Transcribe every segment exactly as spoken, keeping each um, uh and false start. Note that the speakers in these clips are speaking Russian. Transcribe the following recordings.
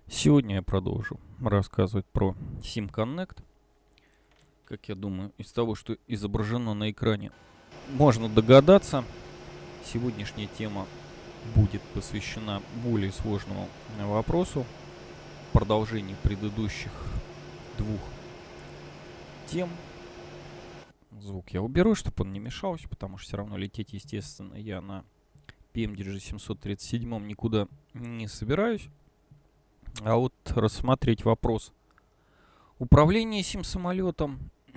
Сегодня я продолжу рассказывать про SimConnect. Как я думаю, из того, что изображено на экране, можно догадаться, сегодняшняя тема будет посвящена более сложному вопросу, продолжению предыдущих двух тем. Звук я уберу, чтобы он не мешался, потому что все равно лететь, естественно, я на пи эм ди джи семьсот тридцать семь никуда не собираюсь. А вот рассмотреть вопрос управления сим самолетом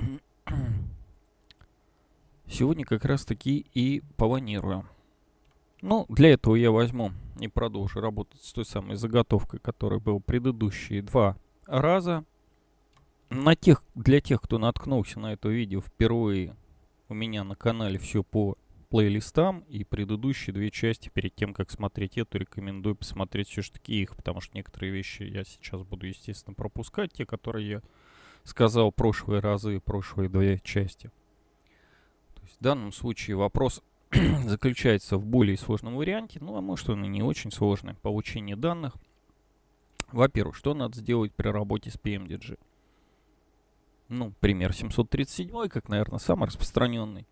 сегодня как раз таки и планирую. Ну, для этого я возьму и продолжу работать с той самой заготовкой, которая была предыдущие два раза. На тех, для тех, кто наткнулся на это видео впервые, у меня на канале все по плейлистам, и предыдущие две части, перед тем, как смотреть эту, рекомендую посмотреть все-таки их, потому что некоторые вещи я сейчас буду, естественно, пропускать, те, которые я сказал прошлые разы, прошлые две части. То есть в данном случае вопрос заключается в более сложном варианте, ну а может он и не очень сложный, получение данных. Во-первых, что надо сделать при работе с пи эм ди джи? Ну, пример семьсот тридцать семь, как, наверное, самый распространенный.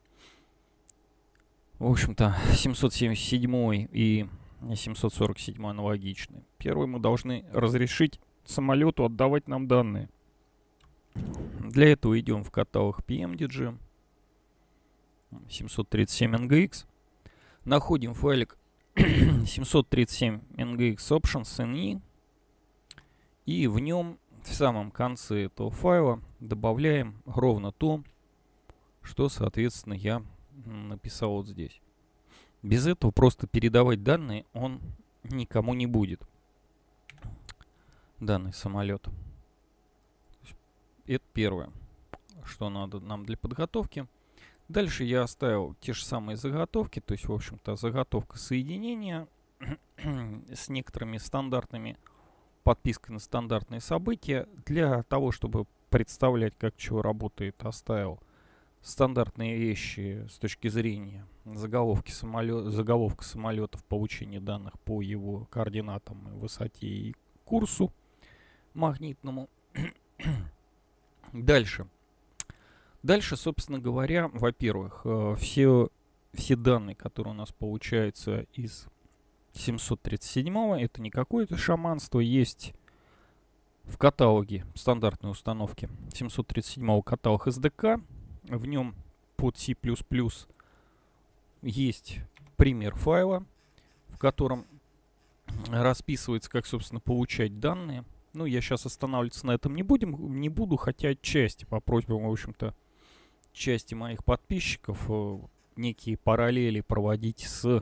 В общем-то, семьсот семьдесят семь и семьсот сорок семь аналогичны. Первый, мы должны разрешить самолету отдавать нам данные. Для этого идем в каталог пи эм ди джи семьсот тридцать семь эн джи икс. Находим файлик семьсот тридцать семь эн джи икс options эн и. И в нем, в самом конце этого файла, добавляем ровно то, что, соответственно, я написал вот здесь. Без этого просто передавать данные он никому не будет. Данный самолет. Это первое, что надо нам для подготовки. Дальше я оставил те же самые заготовки, то есть, в общем-то, заготовка соединения с некоторыми стандартными подпиской на стандартные события. Для того, чтобы представлять, как чего работает, оставил стандартные вещи с точки зрения заголовки самолет, заголовка самолетов, получения данных по его координатам, высоте и курсу магнитному. Дальше. Дальше, собственно говоря, во-первых, все, все данные, которые у нас получаются из семьсот тридцать семь, это не какое-то шаманство, есть в каталоге стандартной установки семьсот тридцать семь каталог эс ди кей. В нем под C++ есть пример файла, в котором расписывается, как, собственно, получать данные. Ну, я сейчас останавливаться на этом не, будем, не буду, хотя отчасти, по просьбам, в общем-то, части моих подписчиков, некие параллели проводить с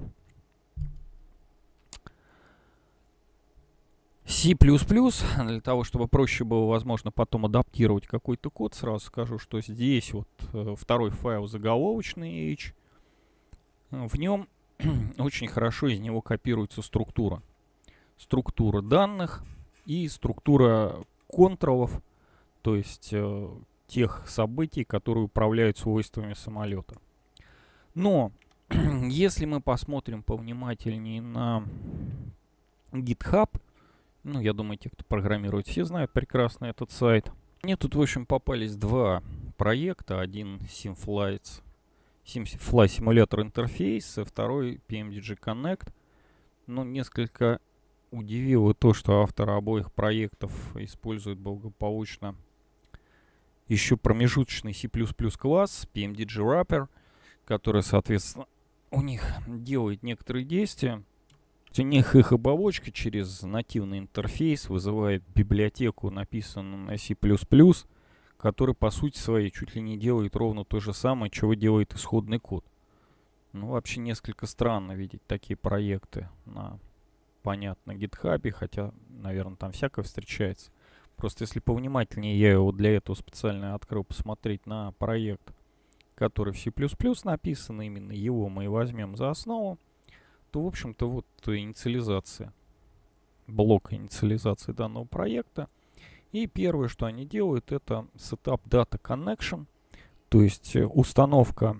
C++, для того, чтобы проще было, возможно, потом адаптировать какой-то код. Сразу скажу, что здесь вот э, второй файл заголовочный H. В нем очень хорошо из него копируется структура. Структура данных и структура контролов, то есть э, тех событий, которые управляют свойствами самолета. Но если мы посмотрим повнимательнее на GitHub, ну, я думаю, те, кто программирует, все знают прекрасно этот сайт. Мне тут, в общем, попались два проекта. Один SimFlights, SimFly Simulator Interface, второй пи эм ди джи Connect. Ну, несколько удивило то, что авторы обоих проектов используют благополучно еще промежуточный C++ класс пи эм ди джи Wrapper, который, соответственно, у них делает некоторые действия. У них их оболочка через нативный интерфейс вызывает библиотеку, написанную на C++, который по сути своей чуть ли не делает ровно то же самое, чего делает исходный код. Ну, вообще несколько странно видеть такие проекты на, понятно, GitHub, хотя, наверное, там всякое встречается. Просто если повнимательнее, я его для этого специально открыл посмотреть на проект, который в C++ написан, именно его мы и возьмем за основу, то, в общем-то, вот инициализация, блок инициализации данного проекта. И первое, что они делают, это Setup Data Connection, то есть установка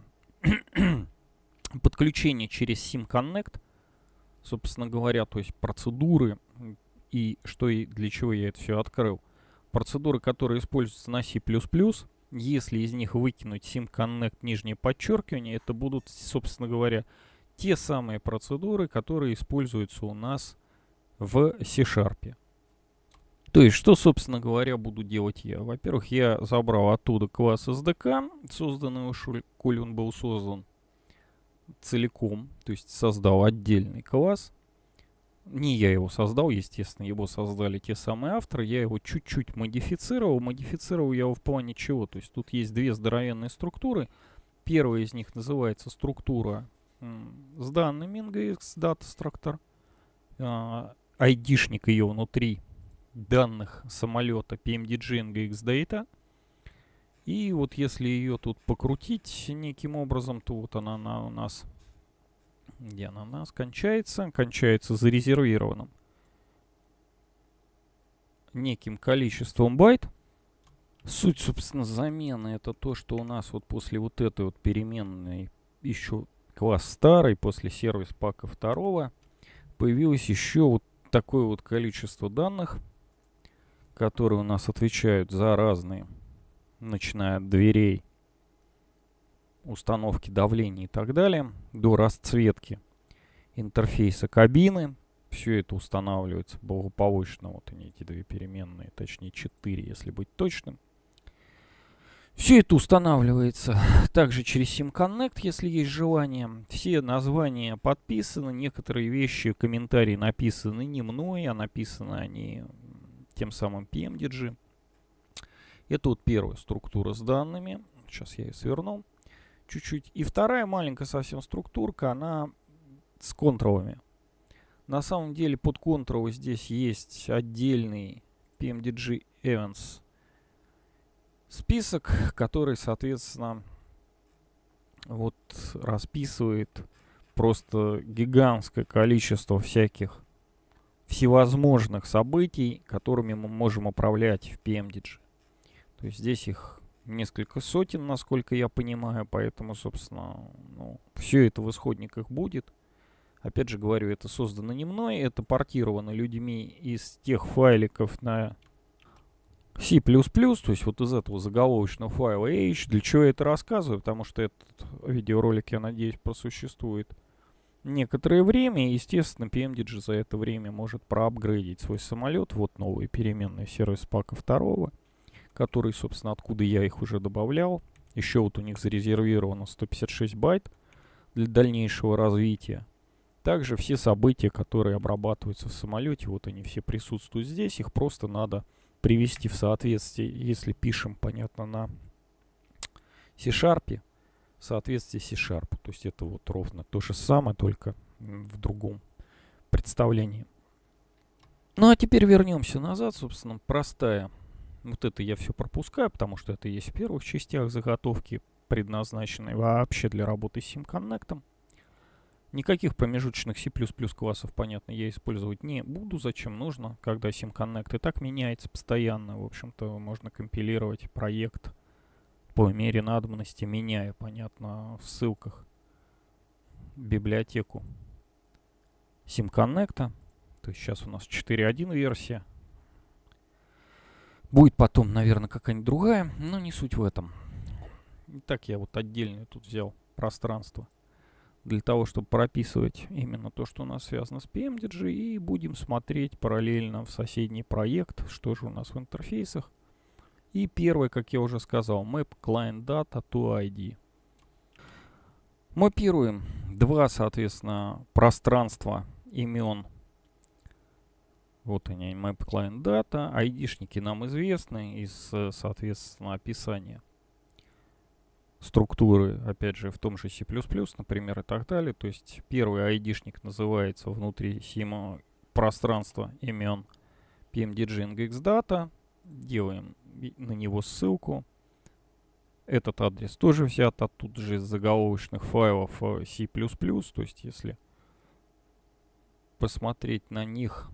подключения через SimConnect, собственно говоря, то есть процедуры и что и для чего я это все открыл. Процедуры, которые используются на C++, если из них выкинуть SimConnect нижнее подчеркивание, это будут, собственно говоря, те самые процедуры, которые используются у нас в C-Sharp. То есть, что, собственно говоря, буду делать я? Во-первых, я забрал оттуда класс эс ди кей, созданный у Шуль, коли он был создан целиком, то есть создал отдельный класс. Не я его создал, естественно, его создали те самые авторы, я его чуть-чуть модифицировал. Модифицировал я его в плане чего? То есть тут есть две здоровенные структуры. Первая из них называется структура с данными эн джи икс Data Structure. А, айдишник ее внутри данных самолета пи эм ди джи эн джи икс Data. И вот если ее тут покрутить неким образом, то вот она, она у нас... Где она у нас кончается? Кончается зарезервированным неким количеством байт. Суть, собственно, замены это то, что у нас вот после вот этой вот переменной еще класс старый, после сервис пака второго, появилось еще вот такое вот количество данных, которые у нас отвечают за разные, начиная от дверей, установки давления и так далее, до расцветки интерфейса кабины. Все это устанавливается благополучно. Вот они, эти две переменные, точнее четыре, если быть точным. Все это устанавливается также через SimConnect, если есть желание. Все названия подписаны, некоторые вещи, комментарии написаны не мной, а написаны они тем самым пи эм ди джи. Это вот первая структура с данными. Сейчас я ее сверну чуть-чуть. И вторая маленькая совсем структурка, она с контролами. На самом деле под контролы здесь есть отдельный пи эм ди джи Events список, который, соответственно, вот расписывает просто гигантское количество всяких всевозможных событий, которыми мы можем управлять в пи эм ди джи. То есть здесь их несколько сотен, насколько я понимаю, поэтому, собственно, ну, все это в исходниках будет. Опять же говорю, это создано не мной, это портировано людьми из тех файликов на C++, то есть вот из этого заголовочного файла H. Для чего я это рассказываю? Потому что этот видеоролик, я надеюсь, просуществует некоторое время, и, естественно, пи эм ди джи за это время может проапгрейдить свой самолет. Вот новые переменные сервис пака второго, который, собственно, откуда я их уже добавлял. Еще вот у них зарезервировано сто пятьдесят шесть байт для дальнейшего развития. Также все события, которые обрабатываются в самолете, вот они все присутствуют здесь. Их просто надо привести в соответствие, если пишем, понятно, на C-Sharp, в соответствии с C-Sharp. То есть это вот ровно то же самое, только в другом представлении. Ну а теперь вернемся назад, собственно, простая. Вот это я все пропускаю, потому что это есть в первых частях заготовки, предназначенные вообще для работы с SimConnect. Никаких промежуточных C++ классов, понятно, я использовать не буду. Зачем нужно, когда SimConnect и так меняется постоянно. В общем-то, можно компилировать проект по мере надобности, меняя, понятно, в ссылках библиотеку SimConnect. То есть сейчас у нас четыре точка один версия. Будет потом, наверное, какая-нибудь другая, но не суть в этом. Итак, я вот отдельно тут взял пространство для того, чтобы прописывать именно то, что у нас связано с пи эм ди джи, и будем смотреть параллельно в соседний проект, что же у нас в интерфейсах. И первое, как я уже сказал, map client data to ай ди. Мапируем два, соответственно, пространства имен. Вот они, map client data, айдишники нам известны из, соответственно, описания структуры, опять же, в том же C++, например, и так далее. То есть первый айдишник называется внутри сима пространства имен пи эм ди джи эн джи икс Data. Делаем на него ссылку. Этот адрес тоже взят оттуда же из заголовочных файлов C++. То есть если посмотреть на них,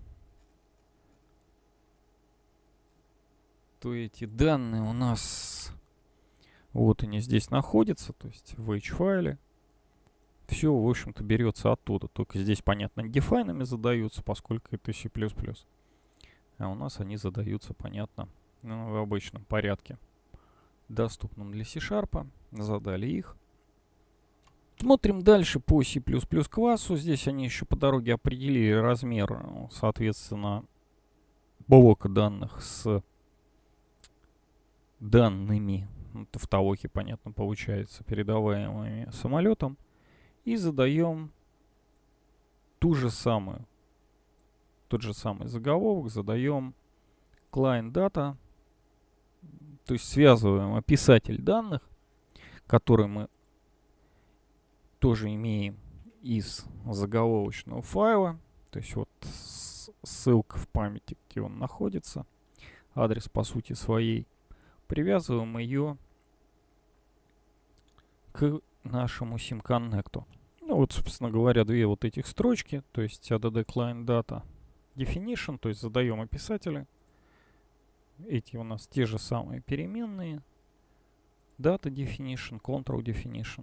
то эти данные у нас... Вот они здесь находятся, то есть в H-файле. Все, в общем-то, берется оттуда. Только здесь, понятно, дефайнами задаются, поскольку это C++. А у нас они задаются, понятно, ну, в обычном порядке, доступном для C-Sharp. Задали их. Смотрим дальше по C++ классу. Здесь они еще по дороге определили размер, соответственно, блока данных с данными, это в толоке, понятно, получается, передаваемыми самолетом. И задаем ту же самую, тот же самый заголовок, задаем client data, то есть связываем описатель данных, который мы тоже имеем из заголовочного файла, то есть вот ссылка в памяти, где он находится, адрес по сути своей, привязываем ее к нашему сим-коннекту. Ну вот, собственно говоря, две вот этих строчки, то есть add client data definition, то есть задаем описатели. Эти у нас те же самые переменные. Data definition, control definition.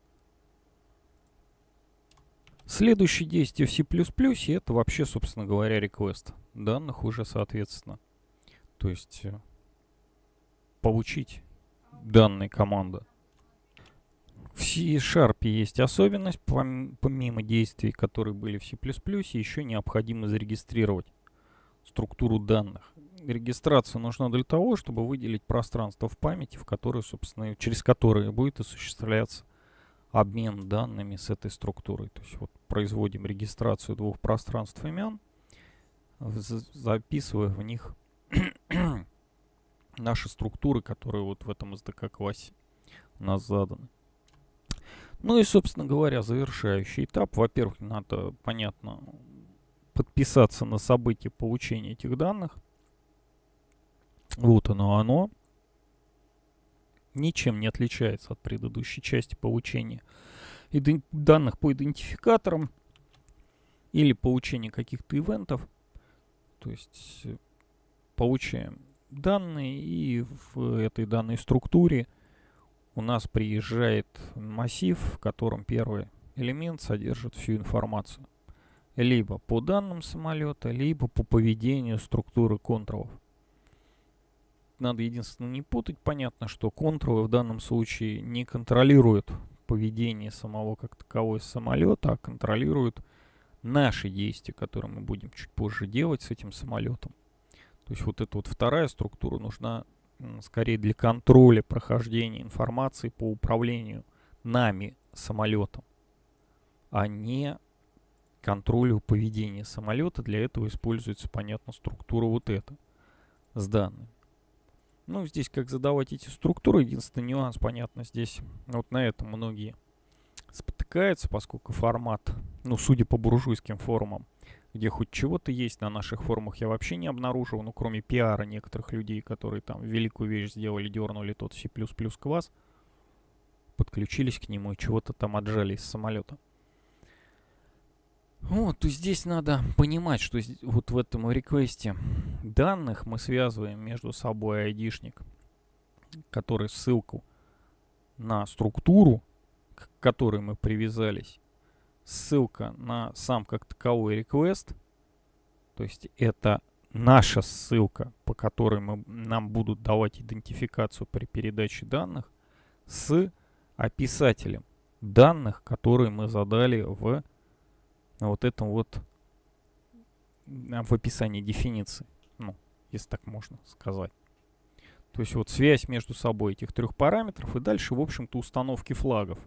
Следующее действие в C++ это вообще, собственно говоря, request данных уже соответственно. То есть получить данные команды. В C-Sharp есть особенность, помимо действий, которые были в C++, еще необходимо зарегистрировать структуру данных. Регистрация нужна для того, чтобы выделить пространство в памяти, в которое, собственно, через которое будет осуществляться обмен данными с этой структурой. То есть вот производим регистрацию двух пространств имен, записывая в них наши структуры, которые вот в этом эс ди кей-классе у нас заданы. Ну и, собственно говоря, завершающий этап. Во-первых, надо, понятно, подписаться на событие получения этих данных. Вот оно, оно. Ничем не отличается от предыдущей части получения данных по идентификаторам или получения каких-то ивентов. То есть получаем данные, и в этой данной структуре у нас приезжает массив, в котором первый элемент содержит всю информацию. Либо по данным самолета, либо по поведению структуры контролов. Надо единственное не путать. Понятно, что контролы в данном случае не контролируют поведение самого как такового самолета, а контролируют наши действия, которые мы будем чуть позже делать с этим самолетом. То есть вот эта вот вторая структура нужна скорее для контроля прохождения информации по управлению нами самолетом, а не контролю поведения самолета. Для этого используется, понятно, структура вот эта с данными. Ну, здесь как задавать эти структуры. Единственный нюанс, понятно, здесь вот на этом многие спотыкаются, поскольку формат, ну, судя по буржуйским форумам, где хоть чего-то есть на наших форумах, я вообще не обнаружил, ну, кроме пиара некоторых людей, которые там великую вещь сделали, дернули тот C++ класс, подключились к нему и чего-то там отжали из самолета. Вот, то здесь надо понимать, что вот в этом реквесте данных мы связываем между собой айдишник, который ссылку на структуру, к которой мы привязались, ссылка на сам как таковой request, то есть это наша ссылка, по которой мы, нам будут давать идентификацию при передаче данных, с описателем данных, которые мы задали в вот этом вот в описании дефиниции, ну, если так можно сказать. То есть вот связь между собой этих трех параметров и дальше, в общем-то, установки флагов,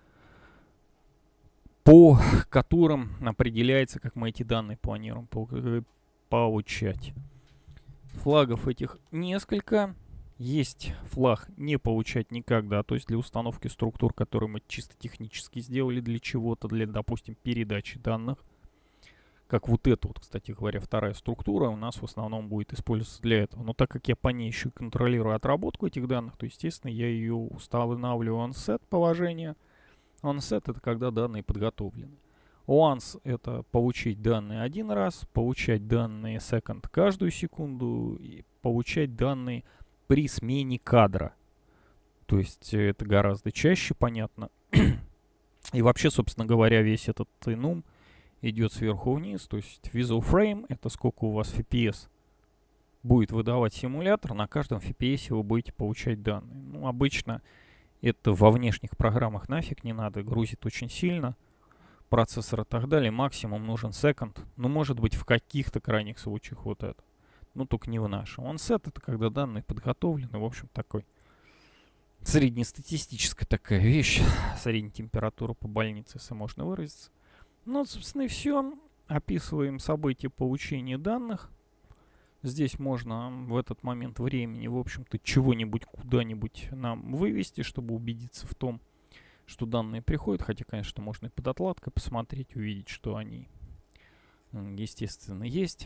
по которым определяется, как мы эти данные планируем получать. Флагов этих несколько. Есть флаг «не получать никогда», то есть для установки структур, которые мы чисто технически сделали для чего-то, для, допустим, передачи данных. Как вот эта вот, кстати говоря, вторая структура у нас в основном будет использоваться для этого. Но так как я по ней еще контролирую отработку этих данных, то, естественно, я ее устанавливаю onset положение. Onset — это когда данные подготовлены. Once — это получить данные один раз, получать данные second каждую секунду и получать данные при смене кадра. То есть это гораздо чаще, понятно. И вообще, собственно говоря, весь этот enum идет сверху вниз. То есть visual frame — это сколько у вас эф пи эс будет выдавать симулятор, на каждом эф пи эс вы будете получать данные. Ну, обычно это во внешних программах нафиг не надо, грузит очень сильно процессор и так далее. Максимум нужен секонд. Ну, может быть, в каких-то крайних случаях вот это. Ну, только не в нашем. OnSet — это когда данные подготовлены. В общем, такой среднестатистическая такая вещь. Средняя температура по больнице, если можно выразиться. Ну, собственно, и все. Описываем события получения данных. Здесь можно в этот момент времени, в общем-то, чего-нибудь куда-нибудь нам вывести, чтобы убедиться в том, что данные приходят. Хотя, конечно, можно и под отладкой посмотреть, увидеть, что они, естественно, есть.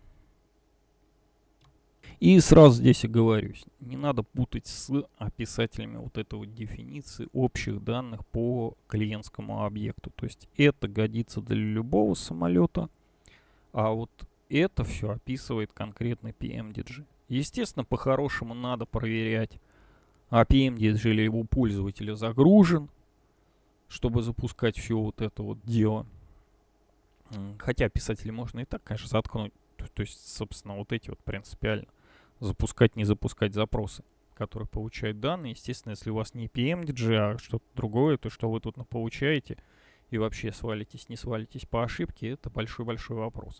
И сразу здесь оговорюсь, не надо путать с описателями вот этой вот дефиниции общих данных по клиентскому объекту. То есть это годится для любого самолета, а вот это все описывает конкретный пи эм ди джи. Естественно, по-хорошему надо проверять, а пи эм ди джи ли у пользователя загружен, чтобы запускать все вот это вот дело. Хотя писатели можно и так, конечно, заткнуть. То есть, собственно, вот эти вот принципиально запускать, не запускать запросы, которые получают данные. Естественно, если у вас не пи эм ди джи, а что-то другое, то что вы тут получаете и вообще свалитесь, не свалитесь по ошибке, это большой-большой вопрос.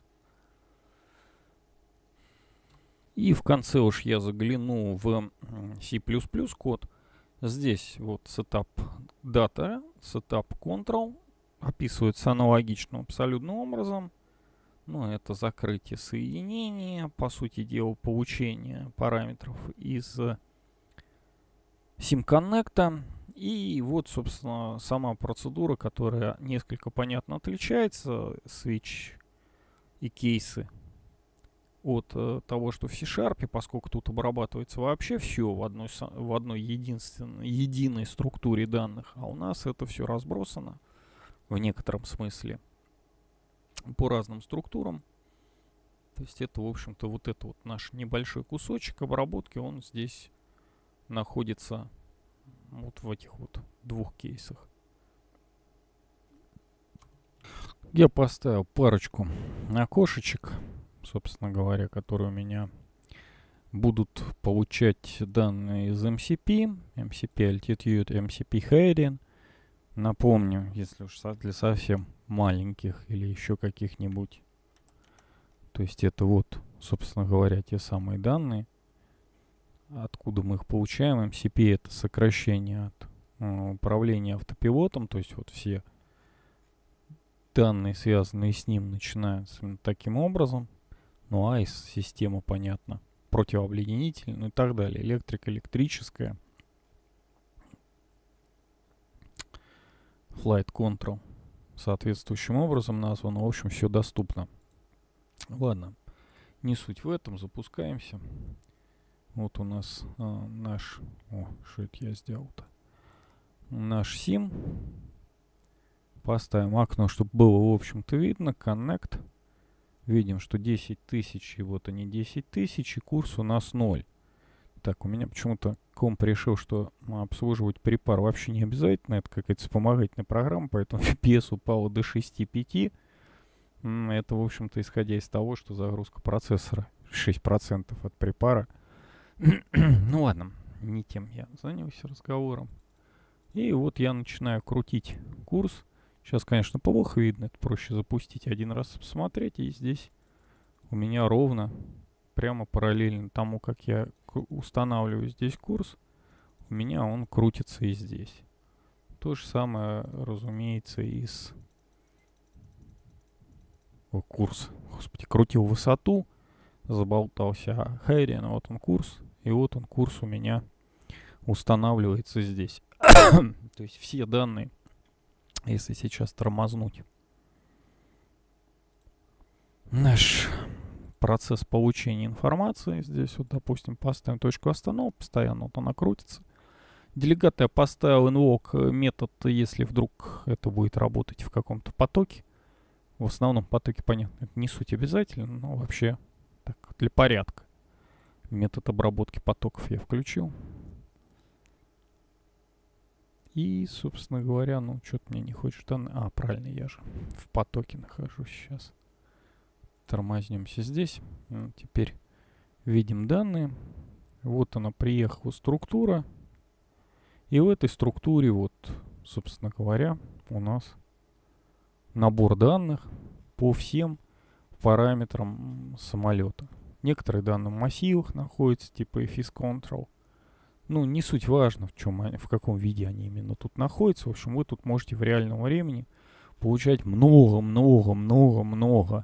И в конце уж я загляну в C++ код. Здесь вот setup data, setup control описывается аналогичным абсолютным образом. Ну, это закрытие соединения, по сути дела, получение параметров из SIM-коннекта. И вот, собственно, сама процедура, которая несколько понятно отличается, switch и кейсы, от э, того, что в C-Sharp, поскольку тут обрабатывается вообще все в одной, в одной единственной, единой структуре данных, а у нас это все разбросано в некотором смысле по разным структурам. То есть это, в общем-то, вот это вот наш небольшой кусочек обработки, он здесь находится вот в этих вот двух кейсах. Я поставил парочку окошечек, собственно говоря, которые у меня будут получать данные из эм си пи, эм си пи Altitude, эм си пи Heading. Напомню, если уж для совсем маленьких или еще каких-нибудь. То есть это вот, собственно говоря, те самые данные, откуда мы их получаем. эм си пи — это сокращение от э, управления автопилотом, то есть вот все данные, связанные с ним, начинаются таким образом. Ну, а из системы, понятно, противообледенитель, ну и так далее. Электрика, электрическая. Flight Control соответствующим образом названо. В общем, все доступно. Ладно, не суть в этом. Запускаемся. Вот у нас а, наш... О, что это я сделал-то? Наш сим. Поставим окно, чтобы было, в общем-то, видно. Connect. Видим, что десять тысяч, и вот они десять тысяч, и курс у нас ноль. Так, у меня почему-то комп решил, что обслуживать припар вообще не обязательно. Это какая-то вспомогательная программа, поэтому эф пи эс упало до шесть и пяти. Это, в общем-то, исходя из того, что загрузка процессора шесть процентов от припара. Ну ладно, не тем я занялся разговором. И вот я начинаю крутить курс. Сейчас, конечно, плохо видно, это проще запустить один раз, посмотреть, и здесь у меня ровно, прямо параллельно тому, как я устанавливаю здесь курс, у меня он крутится и здесь. То же самое, разумеется, и с... О, курс. Господи, крутил высоту, заболтался Хайриан, вот он курс, и вот он курс у меня устанавливается здесь. То есть все данные, если сейчас тормознуть наш процесс получения информации, здесь вот, допустим, поставим точку остановки, постоянно вот она крутится. Делегат я поставил invoke метод, если вдруг это будет работать в каком-то потоке. В основном потоке, понятно, это не суть обязательно, но вообще так, для порядка. Метод обработки потоков я включил. И, собственно говоря, ну, что-то мне не хочешь данные. А, правильно, я же в потоке нахожусь сейчас. Тормознемся здесь. Ну, теперь Видим данные. Вот она приехала структура. И в этой структуре, вот, собственно говоря, у нас набор данных по всем параметрам самолета. Некоторые данные в массивах находятся, типа эф ай эс Control. Ну, не суть важно, в, чем они, в каком виде они именно тут находятся. В общем, вы тут можете в реальном времени получать много-много-много-много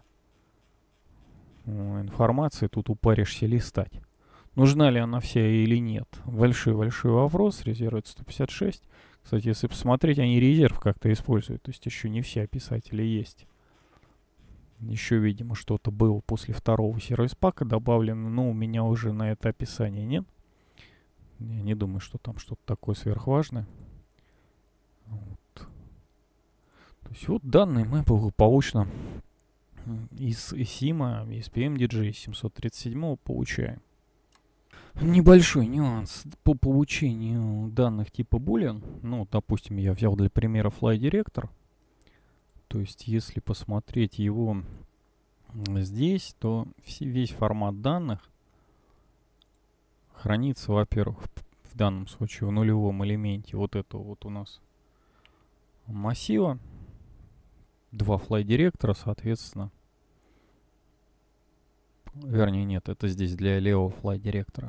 информации. Тут упаришься листать. Нужна ли она вся или нет? Большой-большой вопрос. Резервует сто пятьдесят шесть. Кстати, если посмотреть, они резерв как-то используют. То есть еще не все описатели есть. Еще, видимо, что-то было после второго сервис-пака добавлено. Но у меня уже на это описание нет. Я не думаю, что там что-то такое сверхважное. Вот. То есть вот данные мы благополучно из сима, из пи эм ди джей семьсот тридцать семь получаем. Небольшой нюанс по получению данных типа Boolean. Ну, допустим, я взял для примера FlyDirector. То есть, если посмотреть его здесь, то весь формат данных хранится, во-первых, в данном случае в нулевом элементе вот этого вот у нас массива. Два FlyDirector, соответственно. Вернее, нет, это здесь для левого FlyDirector.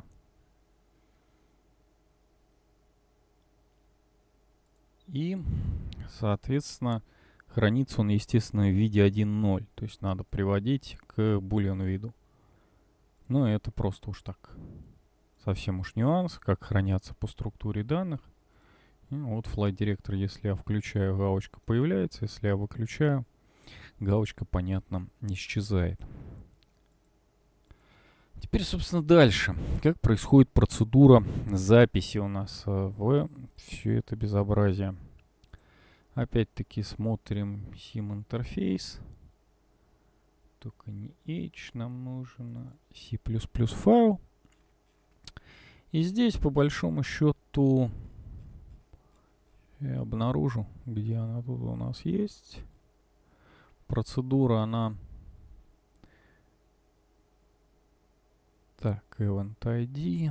И, соответственно, хранится он, естественно, в виде один ноль. То есть надо приводить к boolean виду. Ну, это просто уж так. Совсем уж нюанс, как хранятся по структуре данных. И вот FlyDirector, если я включаю, галочка появляется. Если я выключаю, галочка, понятно, исчезает. Теперь, собственно, дальше. Как происходит процедура записи у нас в все это безобразие. Опять-таки смотрим сим интерфейс. Только не H, нам нужен C++ файл. И здесь, по большому счету, я обнаружу, где она тут у нас есть. Процедура, она... Так, event ай ди.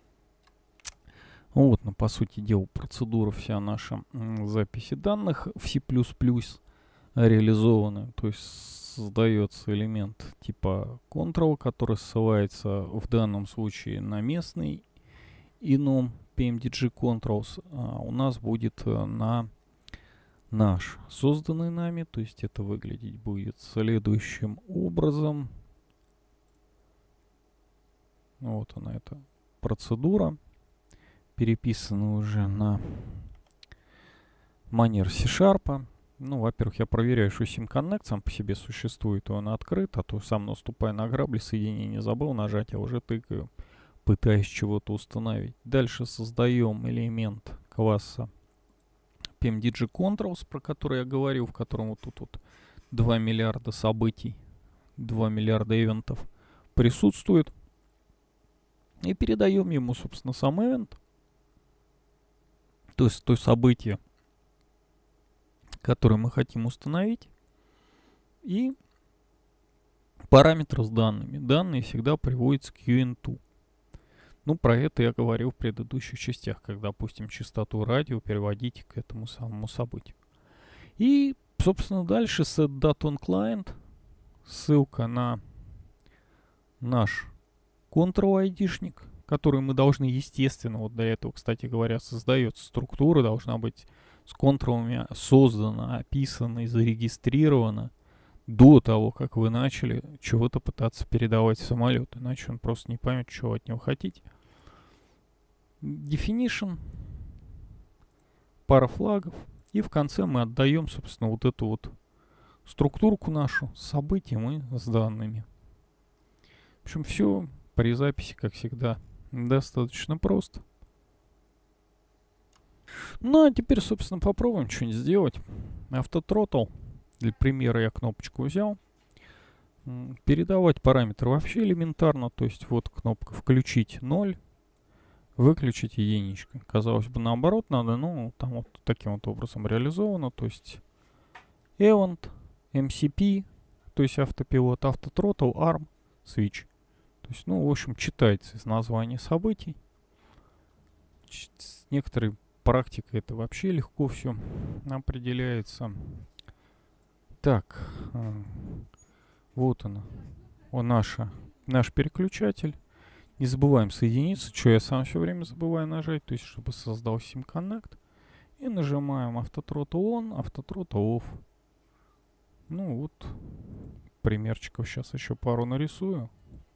Вот, ну, по сути дела, процедура вся наша записи данных в C++ реализована. То есть создается элемент типа control, который ссылается в данном случае на местный ином пи эм ди джей controls, а у нас будет на наш созданный нами. То есть это выглядеть будет следующим образом. Вот она, эта процедура. Переписана уже на манер C-Sharp. Ну, во-первых, я проверяю, что SimConnect сам по себе существует, и он открыт, а то сам, наступая на грабли, соединение не забыл нажать, а уже тыкаю, пытаясь чего-то установить. Дальше создаем элемент класса пи эм ди джей Controls, про который я говорил, в котором вот тут вот два миллиарда событий, два миллиарда ивентов присутствует. И передаем ему, собственно, сам event. То есть то событие, которое мы хотим установить. И параметр с данными. Данные всегда приводятся к ю эн два. Ну, про это я говорил в предыдущих частях, когда, допустим, частоту радио переводите к этому самому событию. И, собственно, дальше setDataOnClient. Ссылка на наш Control-айдишник, который мы должны, естественно, вот для этого, кстати говоря, создается структура, должна быть с контролами создана, описана и зарегистрирована до того, как вы начали чего-то пытаться передавать в самолет. Иначе он просто не поймет, чего от него хотите. Definition, пара флагов. И в конце мы отдаем, собственно, вот эту вот структурку нашу с событием и с данными. В общем, все при записи, как всегда, достаточно просто. Ну, а теперь, собственно, попробуем что-нибудь сделать. Автотротл. Для примера я кнопочку взял. Передавать параметры вообще элементарно. То есть вот кнопка «Включить ноль», «Выключить единичка». Казалось бы, наоборот надо, но там вот таким вот образом реализовано. То есть event, эм си пи, то есть автопилот, автотротл, арм, switch. То есть, ну, в общем, читается из названия событий. С некоторой практикой это вообще легко все определяется. Так, вот она, о, наша, наш переключатель. Не забываем соединиться, что я сам все время забываю нажать, то есть чтобы создал сим-коннект. И нажимаем автотрота он, автотрота off. Ну вот, примерчиков сейчас еще пару нарисую.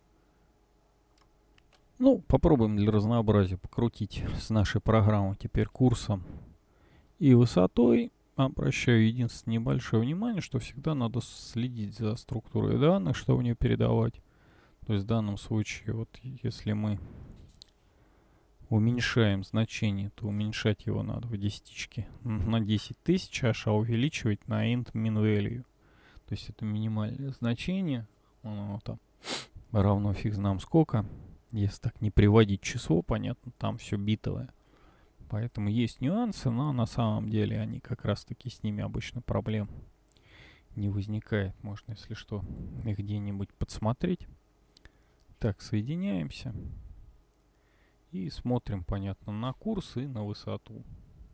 Ну, попробуем для разнообразия покрутить с нашей программой теперь курсом и высотой. Обращаю единственное небольшое внимание, что всегда надо следить за структурой данных, что в нее передавать. То есть в данном случае, вот если мы уменьшаем значение, то уменьшать его надо в десятичке на десять тысяч аж, а увеличивать на int min value. То есть это минимальное значение. Оно там равно фиг знам сколько. Если так не приводить число, понятно, там все битовое. Поэтому есть нюансы, но на самом деле они как раз таки с ними обычно проблем не возникает. Можно, если что, их где-нибудь подсмотреть. Так, соединяемся. И смотрим, понятно, на курс и на высоту.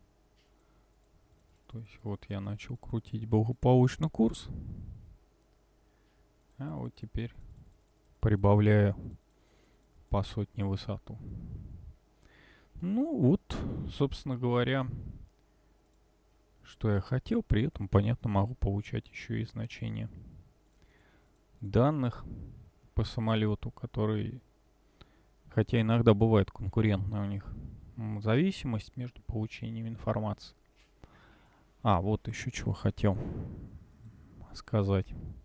То есть вот я начал крутить благополучно курс. А вот теперь прибавляю по сотне высоту. Ну вот, собственно говоря, что я хотел. При этом, понятно, могу получать еще и значения данных по самолету, которые, хотя иногда бывает конкурентная у них зависимость между получением информации. А, вот еще чего хотел сказать.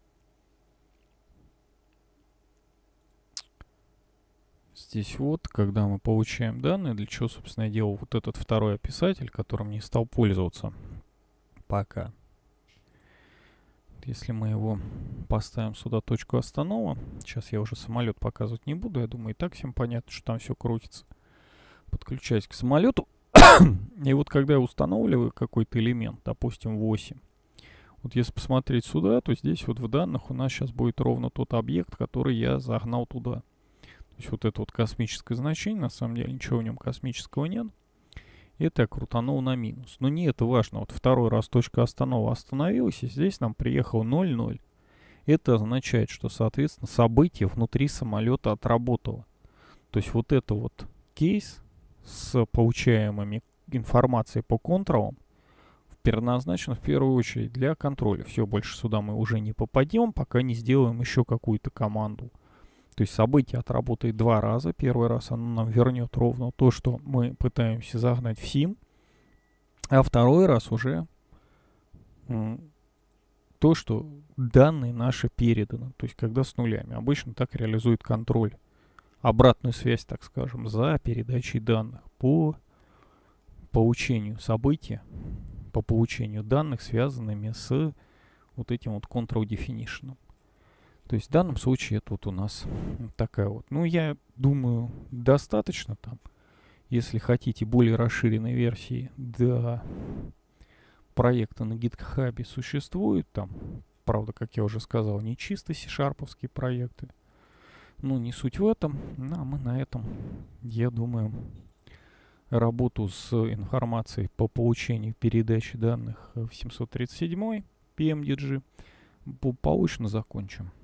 Здесь вот, когда мы получаем данные, для чего, собственно, я делал вот этот второй описатель, которым не стал пользоваться пока. Если мы его поставим сюда точку останова, сейчас я уже самолет показывать не буду, я думаю, и так всем понятно, что там все крутится. Подключаюсь к самолету, и вот когда я устанавливаю какой-то элемент, допустим, восемь, вот если посмотреть сюда, то здесь вот в данных у нас сейчас будет ровно тот объект, который я загнал туда. То есть вот это вот космическое значение, на самом деле ничего в нем космического нет. Это я крутанул на минус. Но не это важно. Вот второй раз точка останова остановилась, и здесь нам приехал ноль ноль. Это означает, что, соответственно, событие внутри самолета отработало. То есть вот это вот кейс с получаемыми информацией по контролам предназначен в первую очередь для контроля. Все, больше сюда мы уже не попадем, пока не сделаем еще какую-то команду. То есть событие отработает два раза. Первый раз оно нам вернет ровно то, что мы пытаемся загнать в сим. А второй раз уже то, что данные наши переданы. То есть когда с нулями. Обычно так реализует контроль. Обратную связь, так скажем, за передачей данных по получению события, по получению данных, связанными с вот этим вот control definition. То есть в данном случае это вот у нас такая вот. Ну, я думаю, достаточно там. Если хотите более расширенной версии, да, проекта на GitHub существует там. Правда, как я уже сказал, не чисто си-шарповские проекты. Ну, не суть в этом. Ну, а мы на этом, я думаю, работу с информацией по получению передачи данных в семьсот тридцать седьмой пи эм ди джи благополучно закончим.